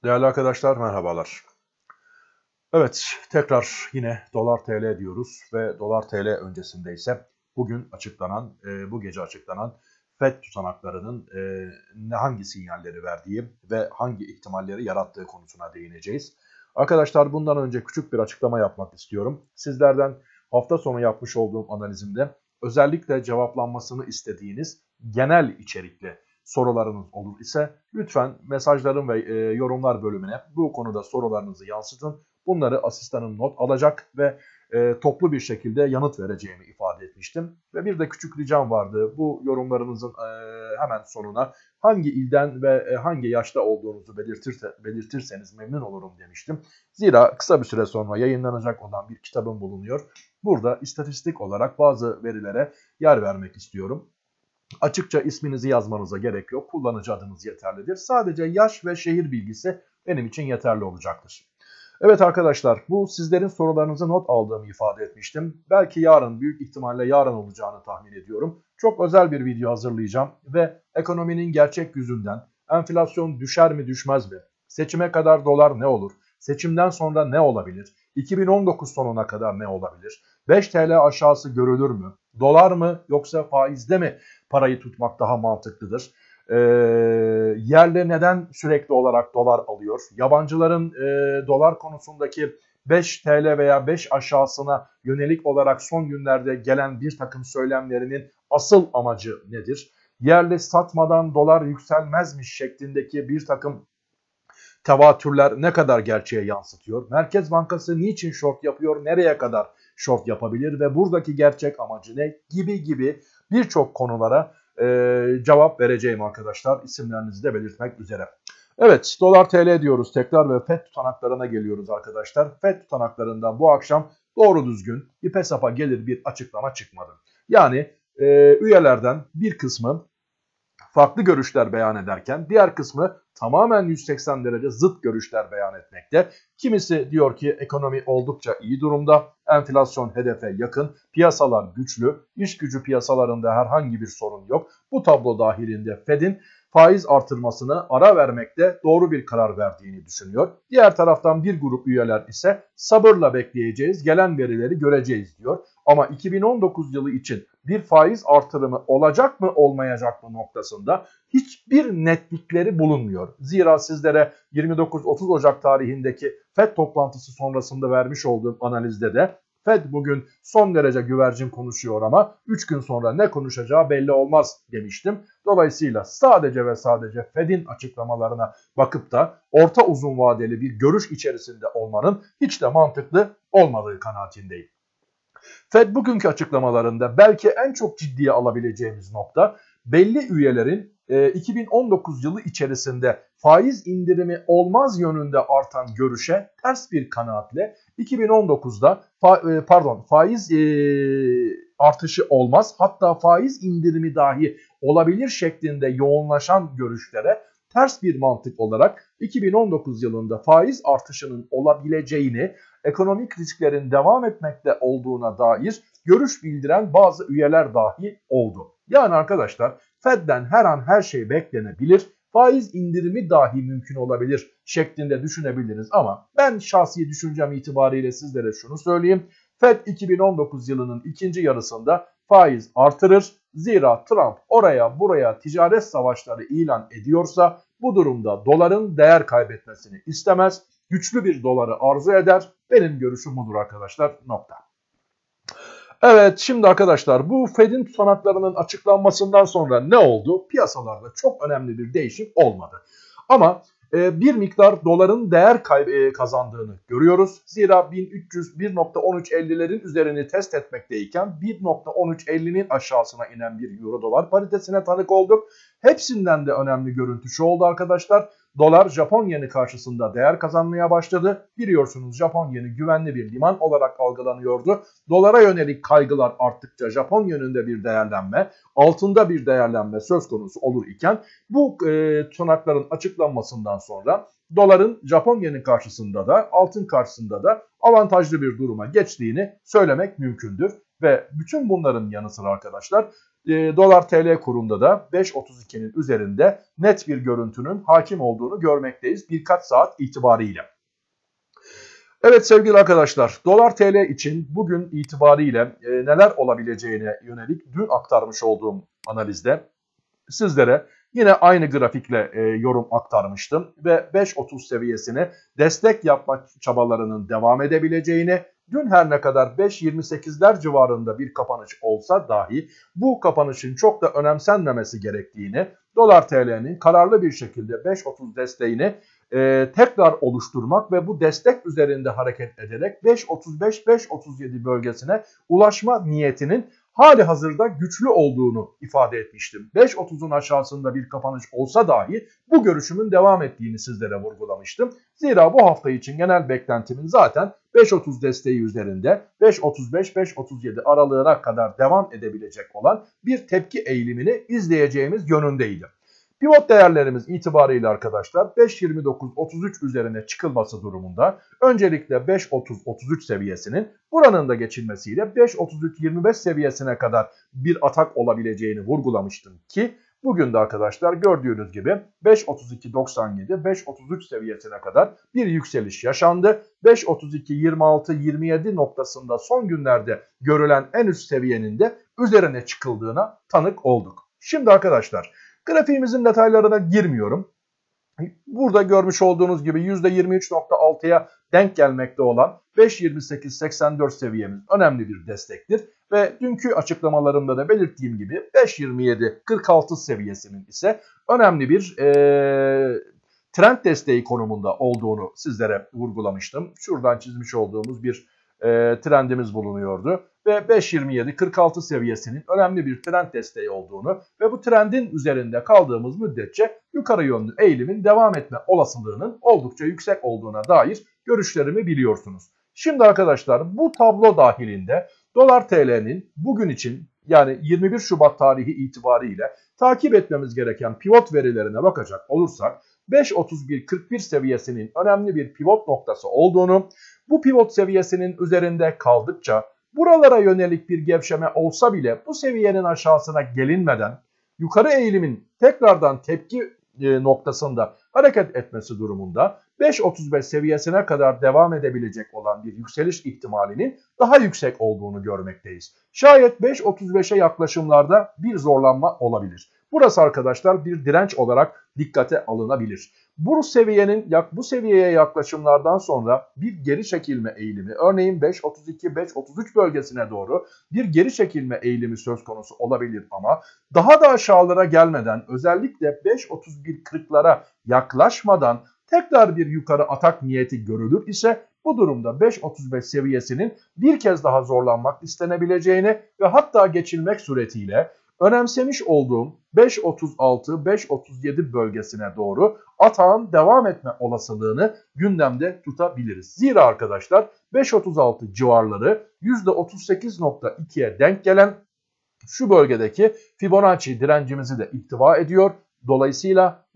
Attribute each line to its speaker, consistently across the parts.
Speaker 1: Değerli arkadaşlar merhabalar. Evet, tekrar yine dolar TL diyoruz ve dolar TL öncesinde ise bugün açıklanan, bu gece açıklanan FED tutanaklarının hangi sinyalleri verdiği ve hangi ihtimalleri yarattığı konusuna değineceğiz. Arkadaşlar bundan önce küçük bir açıklama yapmak istiyorum. Sizlerden hafta sonu yapmış olduğum analizimde özellikle cevaplanmasını istediğiniz genel içerikli sorularınız olur ise lütfen mesajların ve yorumlar bölümüne bu konuda sorularınızı yansıtın. Bunları asistanım not alacak ve toplu bir şekilde yanıt vereceğimi ifade etmiştim. Ve bir de küçük ricam vardı. Bu yorumlarınızın hemen sonuna hangi ilden ve hangi yaşta olduğunuzu belirtirseniz memnun olurum demiştim. Zira kısa bir süre sonra yayınlanacak olan bir kitabım bulunuyor. Burada istatistik olarak bazı verilere yer vermek istiyorum. Açıkça isminizi yazmanıza gerek yok. Kullanıcı adınız yeterlidir. Sadece yaş ve şehir bilgisi benim için yeterli olacaktır. Evet arkadaşlar, bu sizlerin sorularınızı not aldığımı ifade etmiştim. Belki yarın, büyük ihtimalle yarın olacağını tahmin ediyorum. Çok özel bir video hazırlayacağım ve ekonominin gerçek yüzünden enflasyon düşer mi düşmez mi? Seçime kadar dolar ne olur? Seçimden sonra ne olabilir? 2019 sonuna kadar ne olabilir? 5 TL aşağısı görülür mü? Dolar mı yoksa faizde mi parayı tutmak daha mantıklıdır? Yerli neden sürekli olarak dolar alıyor? Yabancıların dolar konusundaki 5 TL veya 5 aşağısına yönelik olarak son günlerde gelen bir takım söylemlerinin asıl amacı nedir? Yerli satmadan dolar yükselmezmiş şeklindeki bir takım tevatürler ne kadar gerçeğe yansıtıyor? Merkez Bankası niçin short yapıyor? Nereye kadar short yapabilir? Ve buradaki gerçek amacı ne? Gibi birçok konulara cevap vereceğim arkadaşlar. İsimlerinizi de belirtmek üzere. Evet, dolar TL diyoruz tekrar ve FED tutanaklarına geliyoruz arkadaşlar. FED tutanaklarından bu akşam doğru düzgün ipe sapa gelir bir açıklama çıkmadı. Yani üyelerden bir kısmı farklı görüşler beyan ederken diğer kısmı tamamen 180 derece zıt görüşler beyan etmekte. Kimisi diyor ki ekonomi oldukça iyi durumda, enflasyon hedefe yakın, piyasalar güçlü, iş gücü piyasalarında herhangi bir sorun yok. Bu tablo dahilinde Fed'in faiz artırmasına ara vermekte doğru bir karar verdiğini düşünüyor. Diğer taraftan bir grup üyeler ise sabırla bekleyeceğiz, gelen verileri göreceğiz diyor. Ama 2019 yılı için bir faiz artırımı olacak mı olmayacak mı noktasında hiçbir netlikleri bulunmuyor. Zira sizlere 29-30 Ocak tarihindeki FED toplantısı sonrasında vermiş olduğum analizde de FED bugün son derece güvercin konuşuyor ama 3 gün sonra ne konuşacağı belli olmaz demiştim. Dolayısıyla sadece ve sadece FED'in açıklamalarına bakıp da orta uzun vadeli bir görüş içerisinde olmanın hiç de mantıklı olmadığı kanaatindeyim. FED bugünkü açıklamalarında belki en çok ciddiye alabileceğimiz nokta belli üyelerin 2019 yılı içerisinde faiz indirimi olmaz yönünde artan görüşe ters bir kanaatle 2019'da faiz artışı olmaz, hatta faiz indirimi dahi olabilir şeklinde yoğunlaşan görüşlere ters bir mantık olarak 2019 yılında faiz artışının olabileceğini, ekonomik risklerin devam etmekte olduğuna dair görüş bildiren bazı üyeler dahi oldu. Yani arkadaşlar Fed'den her an her şey beklenebilir, faiz indirimi dahi mümkün olabilir şeklinde düşünebiliriz ama ben şahsi düşüncem itibariyle sizlere şunu söyleyeyim. Fed 2019 yılının ikinci yarısında faiz artırır. Zira Trump oraya buraya ticaret savaşları ilan ediyorsa bu durumda doların değer kaybetmesini istemez. Güçlü bir doları arzu eder. Benim görüşüm budur arkadaşlar. Nokta. Evet, şimdi arkadaşlar bu Fed'in tutanaklarının açıklanmasından sonra ne oldu? Piyasalarda çok önemli bir değişim olmadı. Ama bir miktar doların değer kazandığını görüyoruz. Zira 1.1350'lerin üzerini test etmekteyken 1.1350'nin aşağısına inen bir euro dolar paritesine tanık olduk. Hepsinden de önemli görüntü şu oldu arkadaşlar. Dolar Japon yeni karşısında değer kazanmaya başladı. Biliyorsunuz Japon yeni güvenli bir liman olarak algılanıyordu. Dolara yönelik kaygılar arttıkça Japon yönünde bir değerlenme, altında bir değerlenme söz konusu olur iken bu tutanakların açıklanmasından sonra doların Japon yeni karşısında da altın karşısında da avantajlı bir duruma geçtiğini söylemek mümkündür. Ve bütün bunların yanı sıra arkadaşlar Dolar TL kurunda da 5.32'nin üzerinde net bir görüntünün hakim olduğunu görmekteyiz birkaç saat itibariyle. Evet sevgili arkadaşlar, dolar TL için bugün itibariyle neler olabileceğine yönelik dün aktarmış olduğum analizde sizlere yine aynı grafikle yorum aktarmıştım ve 5.30 seviyesini destek yapmak çabalarının devam edebileceğini, dün her ne kadar 5.28'ler civarında bir kapanış olsa dahi bu kapanışın çok da önemsenmemesi gerektiğini, dolar TL'nin kararlı bir şekilde 5.30 desteğini tekrar oluşturmak ve bu destek üzerinde hareket ederek 5.35-5.37 bölgesine ulaşma niyetinin hali hazırda güçlü olduğunu ifade etmiştim. 5.30'un aşağısında bir kapanış olsa dahi bu görüşümün devam ettiğini sizlere vurgulamıştım. Zira bu hafta için genel beklentimin zaten 5.30 desteği üzerinde 5.35-5.37 aralığına kadar devam edebilecek olan bir tepki eğilimini izleyeceğimiz yönündeydi. Pivot değerlerimiz itibariyle arkadaşlar 5.29-33 üzerine çıkılması durumunda öncelikle 5.30-33 seviyesinin buranın da geçilmesiyle 5.33-25 seviyesine kadar bir atak olabileceğini vurgulamıştım ki bugün de arkadaşlar gördüğünüz gibi 5.32-97-5.33 seviyesine kadar bir yükseliş yaşandı. 5.32-26-27 noktasında son günlerde görülen en üst seviyenin de üzerine çıkıldığına tanık olduk. Şimdi arkadaşlar grafiğimizin detaylarına girmiyorum. Burada görmüş olduğunuz gibi %23.6'ya denk gelmekte olan 5.28-84 seviyemiz önemli bir destektir. Ve dünkü açıklamalarımda da belirttiğim gibi 5.27-46 seviyesinin ise önemli bir trend desteği konumunda olduğunu sizlere vurgulamıştım. Şuradan çizmiş olduğumuz bir trendimiz bulunuyordu. Ve 5.27-46 seviyesinin önemli bir trend desteği olduğunu ve bu trendin üzerinde kaldığımız müddetçe yukarı yönlü eğilimin devam etme olasılığının oldukça yüksek olduğuna dair görüşlerimi biliyorsunuz. Şimdi arkadaşlar bu tablo dahilinde dolar TL'nin bugün için yani 21 Şubat tarihi itibariyle takip etmemiz gereken pivot verilerine bakacak olursak 5.31-41 seviyesinin önemli bir pivot noktası olduğunu, bu pivot seviyesinin üzerinde kaldıkça buralara yönelik bir gevşeme olsa bile bu seviyenin aşağısına gelinmeden yukarı eğilimin tekrardan tepki noktasında hareket etmesi durumunda 5.35 seviyesine kadar devam edebilecek olan bir yükseliş ihtimalinin daha yüksek olduğunu görmekteyiz. Şayet 5.35'e yaklaşımlarda bir zorlanma olabilir. Burası arkadaşlar bir direnç olarak dikkate alınabilir. Bu seviyeye yaklaşımlardan sonra bir geri çekilme eğilimi, örneğin 5.32-5.33 bölgesine doğru bir geri çekilme eğilimi söz konusu olabilir ama daha da aşağılara gelmeden özellikle 5.31-40'lara yaklaşmadan tekrar bir yukarı atak niyeti görülür ise bu durumda 5.35 seviyesinin bir kez daha zorlanmak istenebileceğini ve hatta geçilmek suretiyle önemsemiş olduğum 5.36-5.37 bölgesine doğru atağın devam etme olasılığını gündemde tutabiliriz. Zira arkadaşlar 5.36 civarları %38.2'ye denk gelen şu bölgedeki Fibonacci direncimizi de ihtiva ediyor. Dolayısıyla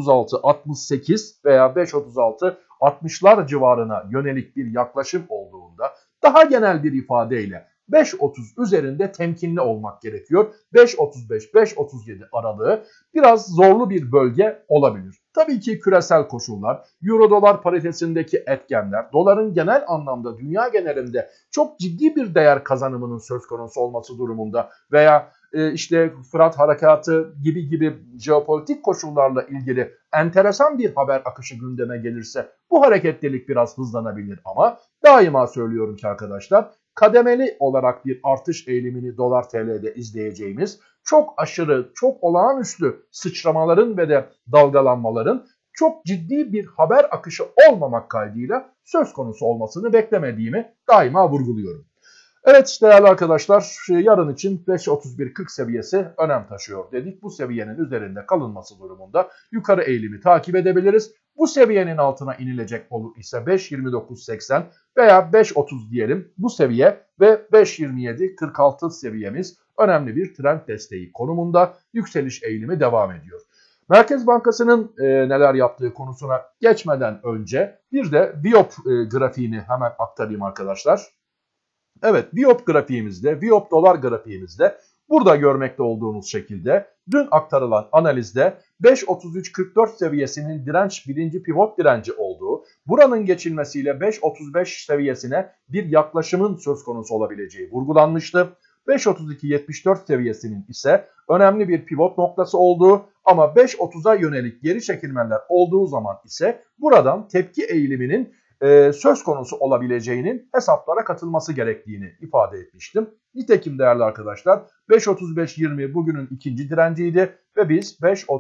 Speaker 1: 5.36-68 veya 5.36-60'lar civarına yönelik bir yaklaşım olduğunda daha genel bir ifadeyle 5.30 üzerinde temkinli olmak gerekiyor. 5.35-5.37 aralığı biraz zorlu bir bölge olabilir. Tabii ki küresel koşullar, euro dolar paritesindeki etkenler, doların genel anlamda dünya genelinde çok ciddi bir değer kazanımının söz konusu olması durumunda veya işte Fırat Harekatı gibi jeopolitik koşullarla ilgili enteresan bir haber akışı gündeme gelirse bu hareketlilik biraz hızlanabilir ama daima söylüyorum ki arkadaşlar kademeli olarak bir artış eğilimini dolar TL'de izleyeceğimiz çok aşırı, çok olağanüstü sıçramaların ve de dalgalanmaların çok ciddi bir haber akışı olmamak kaydıyla söz konusu olmasını beklemediğimi daima vurguluyorum. Evet değerli arkadaşlar yarın için 5.31.40 seviyesi önem taşıyor dedik. Bu seviyenin üzerinde kalınması durumunda yukarı eğilimi takip edebiliriz. Bu seviyenin altına inilecek olur ise 5.29.80 veya 5.30 diyelim bu seviye ve 5.27.46 seviyemiz önemli bir trend desteği konumunda yükseliş eğilimi devam ediyor. Merkez Bankası'nın neler yaptığı konusuna geçmeden önce bir de Viyop grafiğini hemen aktarayım arkadaşlar. Evet, Viyop grafiğimizde, Viyop dolar grafiğimizde Burada görmekte olduğunuz şekilde dün aktarılan analizde 5.33.44 seviyesinin direnç birinci pivot direnci olduğu, buranın geçilmesiyle 5.35 seviyesine bir yaklaşımın söz konusu olabileceği vurgulanmıştı. 5.32.74 seviyesinin ise önemli bir pivot noktası olduğu ama 5.30'a yönelik geri çekilmeler olduğu zaman ise buradan tepki eğiliminin söz konusu olabileceğinin hesaplara katılması gerektiğini ifade etmiştim. Nitekim değerli arkadaşlar 5.35.20 bugünün ikinci direnciydi ve biz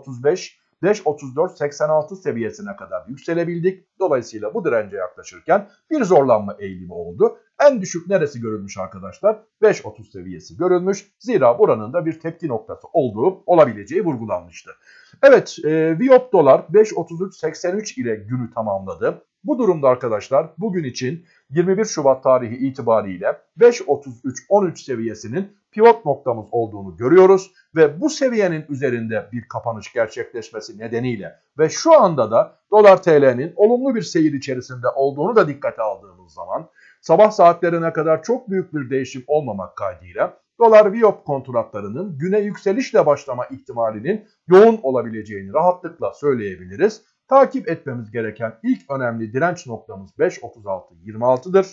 Speaker 1: 5.34.86 seviyesine kadar yükselebildik. Dolayısıyla bu dirence yaklaşırken bir zorlanma eğilimi oldu. En düşük neresi görülmüş arkadaşlar? 5.30 seviyesi görülmüş. Zira buranın da bir tepki noktası olduğu olabileceği vurgulanmıştı. Evet, Viyop dolar 5.33.83 ile günü tamamladı. Bu durumda arkadaşlar bugün için 21 Şubat tarihi itibariyle 5.33.13 seviyesinin pivot noktamız olduğunu görüyoruz ve bu seviyenin üzerinde bir kapanış gerçekleşmesi nedeniyle ve şu anda da dolar TL'nin olumlu bir seyir içerisinde olduğunu da dikkate aldığımız zaman sabah saatlerine kadar çok büyük bir değişim olmamak kaydıyla dolar Viyop kontratlarının güne yükselişle başlama ihtimalinin yoğun olabileceğini rahatlıkla söyleyebiliriz. Takip etmemiz gereken ilk önemli direnç noktamız 5.36.26'dır.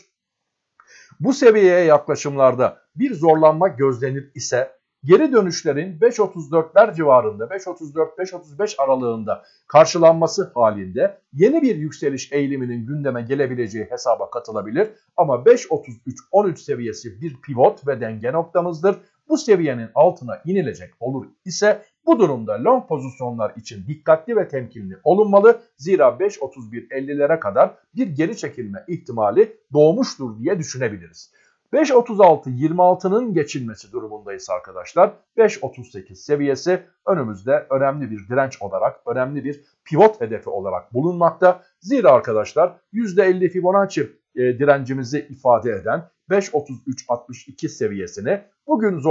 Speaker 1: Bu seviyeye yaklaşımlarda bir zorlanma gözlenir ise geri dönüşlerin 5.34'ler civarında 5.34-5.35 aralığında karşılanması halinde yeni bir yükseliş eğiliminin gündeme gelebileceği hesaba katılabilir. Ama 5.33-13 seviyesi bir pivot ve denge noktamızdır. Bu seviyenin altına inilecek olur ise bu durumda long pozisyonlar için dikkatli ve temkinli olunmalı. Zira 5.31.50'lere kadar bir geri çekilme ihtimali doğmuştur diye düşünebiliriz. 5.36.26'nın geçilmesi durumundayız arkadaşlar. 5.38 seviyesi önümüzde önemli bir direnç olarak, önemli bir pivot hedefi olarak bulunmakta. Zira arkadaşlar %50 Fibonacci direncimizi ifade eden 5.33.62 seviyesini bugün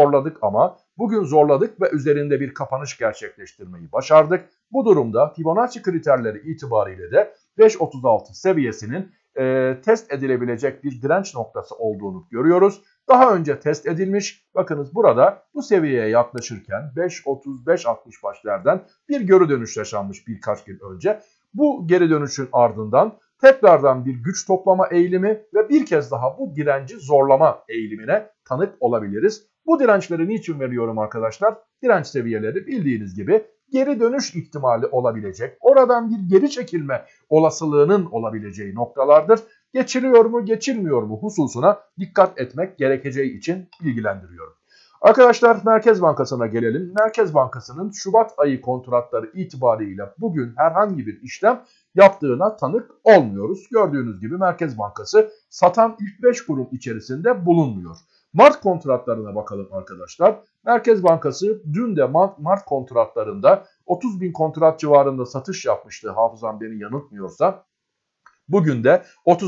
Speaker 1: zorladık ve üzerinde bir kapanış gerçekleştirmeyi başardık. Bu durumda Fibonacci kriterleri itibariyle de 5.36 seviyesinin test edilebilecek bir direnç noktası olduğunu görüyoruz. Daha önce test edilmiş. Bakınız burada bu seviyeye yaklaşırken 5.35-60 başlardan bir geri dönüş yaşanmış birkaç gün önce. Bu geri dönüşün ardından tekrardan bir güç toplama eğilimi ve bir kez daha bu direnci zorlama eğilimine tanık olabiliriz. Bu dirençleri niçin veriyorum arkadaşlar? Direnç seviyeleri bildiğiniz gibi geri dönüş ihtimali olabilecek, oradan bir geri çekilme olasılığının olabileceği noktalardır. Geçiliyor mu, geçilmiyor mu hususuna dikkat etmek gerekeceği için bilgilendiriyorum. Arkadaşlar Merkez Bankası'na gelelim. Merkez Bankası'nın Şubat ayı kontratları itibariyle bugün herhangi bir işlem yaptığına tanık olmuyoruz. Gördüğünüz gibi Merkez Bankası satan ilk 5 kurum içerisinde bulunmuyor. Mart kontratlarına bakalım arkadaşlar. Merkez Bankası dün de Mart kontratlarında 30 bin kontrat civarında satış yapmıştı hafızam beni yanıltmıyorsa. Bugün de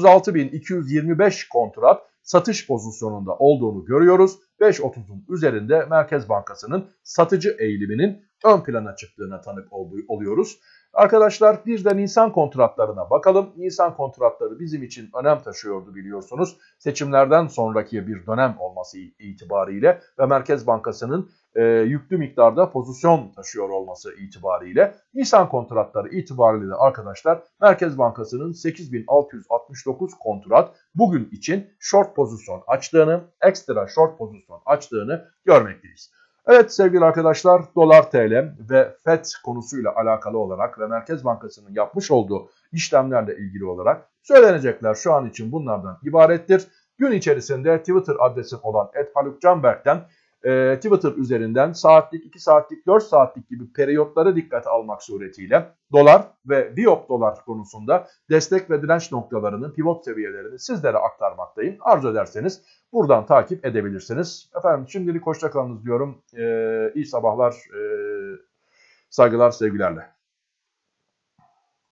Speaker 1: 36.225 kontrat satış pozisyonunda olduğunu görüyoruz. 5.30'un üzerinde Merkez Bankası'nın satıcı eğiliminin ön plana çıktığına tanık oluyoruz. Arkadaşlar bir de Nisan kontratlarına bakalım. Nisan kontratları bizim için önem taşıyordu biliyorsunuz. Seçimlerden sonraki bir dönem olması itibariyle ve Merkez Bankası'nın yüklü miktarda pozisyon taşıyor olması itibariyle Nisan kontratları itibariyle arkadaşlar Merkez Bankası'nın 8.669 kontrat bugün için short pozisyon açtığını, ekstra short pozisyon açtığını görmekteyiz. Evet sevgili arkadaşlar dolar TL ve FED konusuyla alakalı olarak ve Merkez Bankası'nın yapmış olduğu işlemlerle ilgili olarak söylenecekler şu an için bunlardan ibarettir. Gün içerisinde Twitter adresim olan @halukcanberk'ten Twitter üzerinden saatlik, 2 saatlik, 4 saatlik gibi periyotları dikkate almak suretiyle dolar ve Viyop dolar konusunda destek ve direnç noktalarının pivot seviyelerini sizlere aktarmaktayım. Arzu ederseniz buradan takip edebilirsiniz. Efendim şimdilik hoşça kalınız diyorum. İyi sabahlar, saygılar, sevgilerle.